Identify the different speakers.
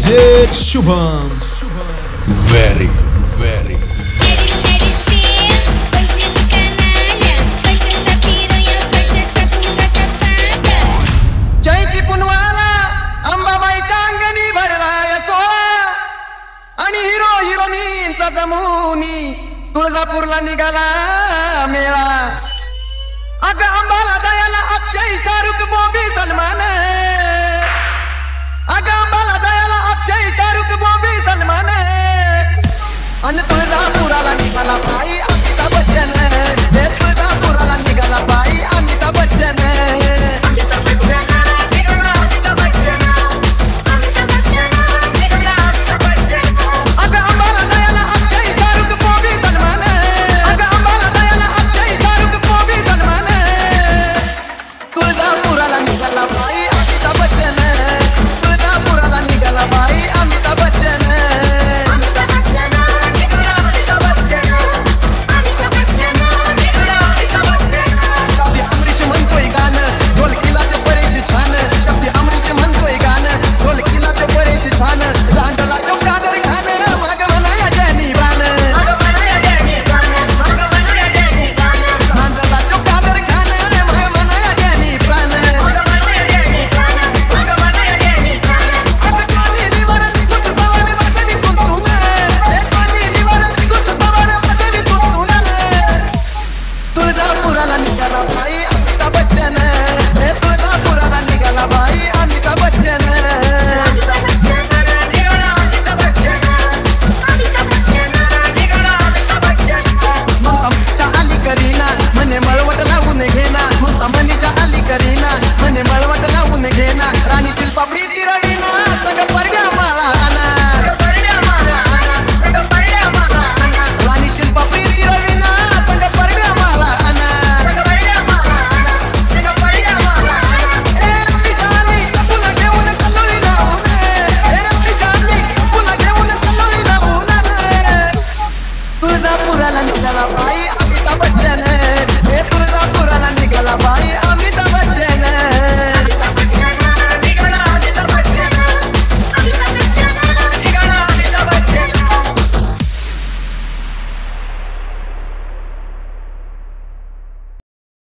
Speaker 1: DJ Shubham. Very, very.
Speaker 2: तुळजापूरला निघाला मेळा अग अंबाला दयाला अक्षय शाहरुख बॉबी सलमान अग अंबाला दयाला अक्षय शाहरुख बॉबी सलमान आणि तुळजापुराला निघाला बाई अमिताभ बच्चन हे तुळजापुराला निघाला बाई अमिताभ बच्चन मनीषा आली करीना म्हणे मळवट लावून घेना राणी शिल्पा प्रीती रवीना